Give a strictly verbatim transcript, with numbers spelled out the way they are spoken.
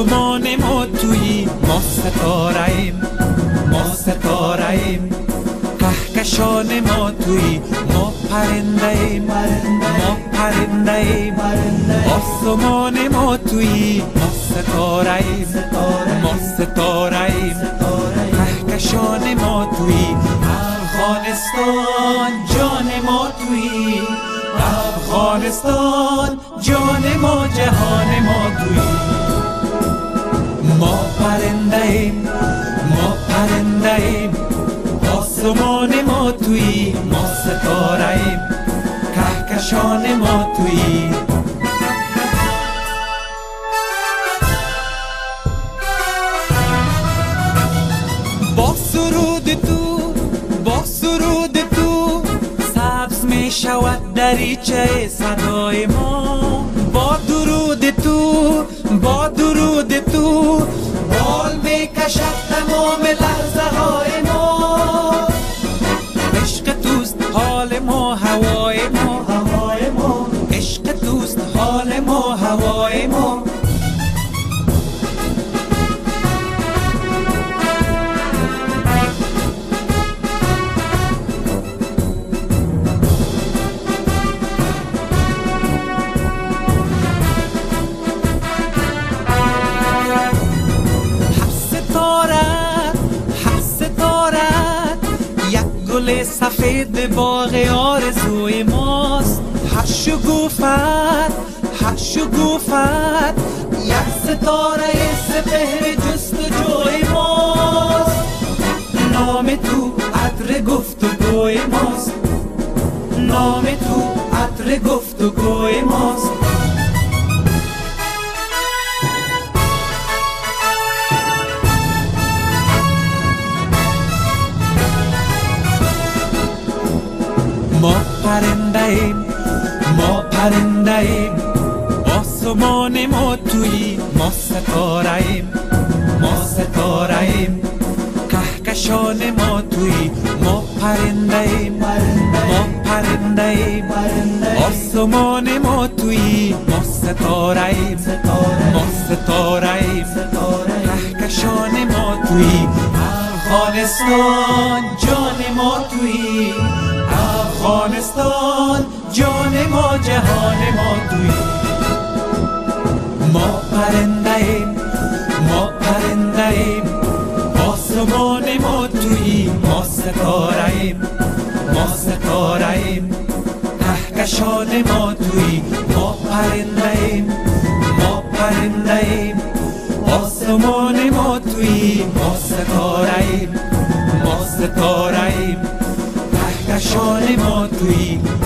آسمان ما تویی، ما ستاره‌ایم، ما ستاره‌ایم. کهکشان ما تویی، ما پرنده‌ایم، ما پرنده‌ایم. آسمان ما تویی، ما ستاره‌ایم، ما ستاره‌ایم. کهکشان ما تویی، افغانستان جان ما تویی، افغانستان جان ما، جهان ما تویی. ما پرنده‌ایم، ما پرنده‌ایم. آسمان ما تویی، ما ستاره‌ایم. کهکشان ما تویی. با سرود تو، با سرود تو سبز می شود دریچه صدای ما. با درود تو، با درود تو بال می کشد تمام لحظه های ما. عشق توست حال ما، هوای ما، هوای ما. عشق توست حال ما، هوای ما. گل سفید باغ آرزوی ماست. هر شکوفت، هر شکوفت یک ستاره سپهر جستجوی ماست. نام تو عطر گفتگوی ماست، نام تو عطر گفتگوی ماست. ما پرنده‌ایم، ما پرنده‌ایم. آسمان ما تویی، ما ستاره‌ایم، ما ستاره‌ایم. کهکشان ما تویی، ما پرنده‌ایم، ما پرنده‌ایم. آسمان ما تویی، ما ستاره‌ایم، ما ستاره‌ایم. کهکشان ما تویی، افغانستان جان ما تویی، افغانستان جان ما، جهان ما تویی. ما پرنده‌ایم، ما پرنده‌ایم. آسمان ما تویی، ما ستاره‌ایم، ما ستاره‌ایم. کهکشان ما تویی، ما پرنده‌ایم، ما پرنده‌ایم. آسمان ما تویی، ما ستاره‌ایم، ما ستاره‌ایم. کهکشان ما تویی.